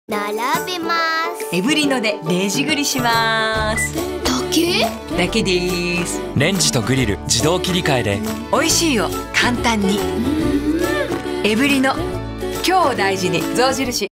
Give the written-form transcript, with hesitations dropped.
並べます。 エブリノでレジグリします。だけです。 レンジとグリル自動切り替えで美味しいを簡単に。エブリノ、今日を大事に象印。